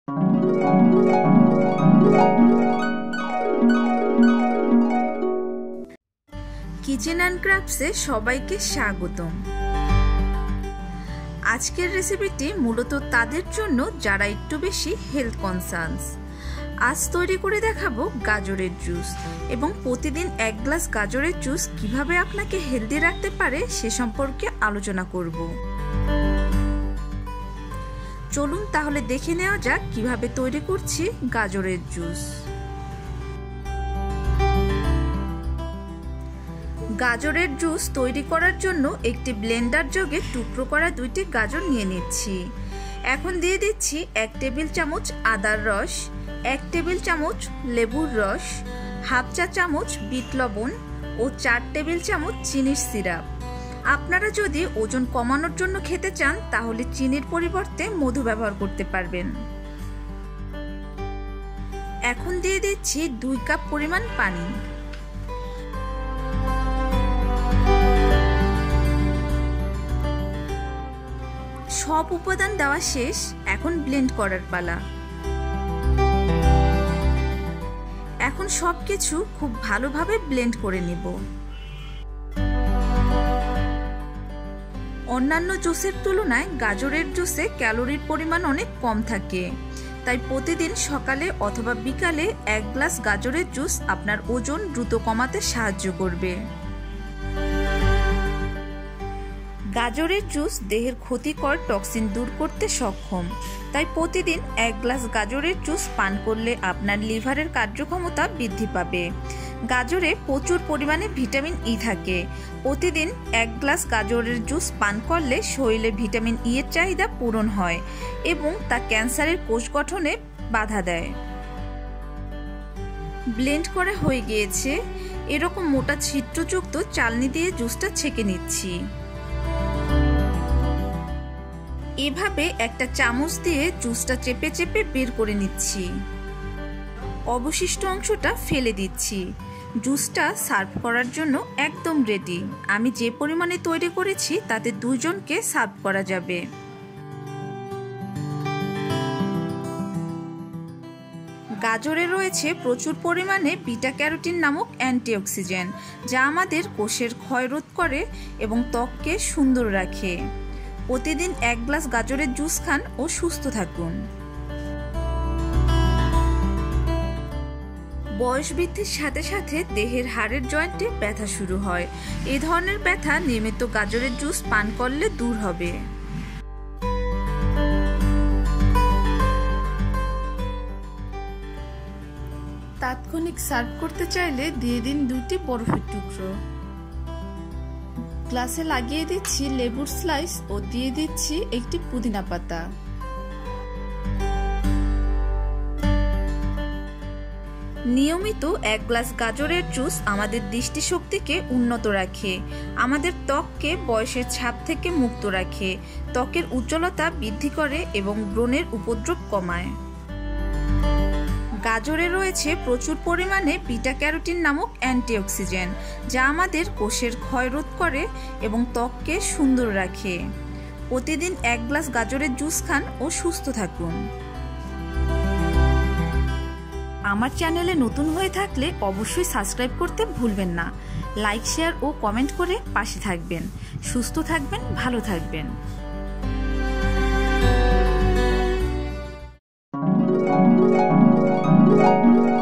Kitchen and ক্রাফটসে সবাইকে স্বাগতম। আজকের রেসিপিটি মূলত তাদের জন্য যারা একটু বেশি হেলথ কনসার্নস। আজ তৈরি করে দেখাবো গাজরের জুস, এবং প্রতিদিন 1 গ্লাস গাজরের জুস কিভাবে আপনাকে হেলদি রাখতে পারে সে সম্পর্কে আলোচনা করব। চলুন তাহলে দেখে নেওয়া যাক কিভাবে তৈরি করছি গাজরের জুস। গাজরের জুস তৈরি করার জন্য একটি ব্লেন্ডার জগে টুকরো করা 2টি গাজর নিয়ে নিচ্ছি। এখন দিয়ে দিচ্ছি 1 টেবিল চামচ আদার রস, 1 টেবিল চামচ লেবুর রস, হাফ চা চামচ বিট লবণ ও 4 টেবিল চামচ চিনির সিরাপ। আপনারা যদি ওজন কমানোর জন্য খেতে চান তাহলে চিনির পরিবর্তে মধু ব্যবহার করতে পারবেন। এখন দিয়ে দিচ্ছি 2 কাপ পরিমাণ পানি। সব উপাদান দেওয়া শেষ, এখন ব্লেন্ড করার পালা। এখন সবকিছু খুব ভালোভাবে ব্লেন্ড করে নিব। অন্যান্য জুসের তুলনায় গাজরের জুসে ক্যালোরির পরিমাণ অনেক কম থাকে, তাই প্রতিদিন সকালে অথবা বিকালে 1 গ্লাস গাজরের জুস আপনার ওজন দ্রুত কমাতে সাহায্য করবে। গাজরের জুস দেহের ক্ষতিকর টক্সিন দূর করতে সক্ষম, তাই প্রতিদিন 1 গ্লাস গাজরের জুস পান করলে আপনার লিভারের কার্যক্ষমতা বৃদ্ধি পাবে। গাজরে প্রচুর পরিমাণে ভিটামিন ই থাকে। প্রতিদিন 1 গ্লাস গাজরের জুস পান করলে শরীরে ভিটামিন ই এর চাহিদা পূরণ হয় এবং তা ক্যান্সারের কোষ গঠনে বাধা দেয়। ব্লেন্ড করা হয়ে গিয়েছে। এরকম মোটা ছিদ্রযুক্ত চালনি দিয়ে জুসটা ছেঁকে নিচ্ছি। এভাবে একটা চামচ দিয়ে জুসটা চেপে চেপে বের করে নিচ্ছি। অবশিষ্ট অংশটা ফেলে দিচ্ছি। জুসটা সার্ভ করার জন্য একদম রেডি। আমি যে পরিমাণে তৈরি করেছি তাতে 2 জনকে সার্ভ করা যাবে। গাজরে রয়েছে প্রচুর পরিমাণে বিটা ক্যারোটিন নামক অ্যান্টিঅক্সিডেন্ট, যা আমাদের কোষের ক্ষয় রোধ করে এবং ত্বককে সুন্দর রাখে। প্রতিদিন 1 গ্লাস গাজরের জুস খান ও সুস্থ থাকুন। বয়স বৃদ্ধির সাথে সাথে দেহের হাড়ের জয়েন্টে ব্যথা শুরু হয়। এই ধরনের ব্যথা নিয়মিত গাজরের জুস পান করলে দূর হবে। তাৎক্ষণিক সার্ভ করতে চাইলে দিয়ে দিন 2টি বরফের টুকরো। গ্লাসে লাগিয়ে দিচ্ছি লেবুর স্লাইস ও দিয়ে দিচ্ছি একটি পুদিনা পাতা। নিয়মিত 1 গ্লাস গাজরের জুস আমাদের দৃষ্টিশক্তিকে উন্নত রাখে, আমাদের ত্বককে বয়সের ছাপ থেকে মুক্ত রাখে, ত্বকের উজ্জ্বলতা বৃদ্ধি করে এবং ব্রণের উপদ্রব কমায়। গাজরে রয়েছে প্রচুর পরিমাণে বিটা ক্যারোটিন নামক অ্যান্টিঅক্সিডেন্ট, যা আমাদের কোষের ক্ষয় রোধ করে এবং ত্বককে সুন্দর রাখে। প্রতিদিন 1 গ্লাস গাজরের জুস খান ও সুস্থ থাকুন। আমার চ্যানেলে নতুন হয়ে থাকলে অবশ্যই সাবস্ক্রাইব করতে ভুলবেন না। লাইক, শেয়ার ও কমেন্ট করে পাশে থাকবেন। সুস্থ থাকবেন, ভালো থাকবেন।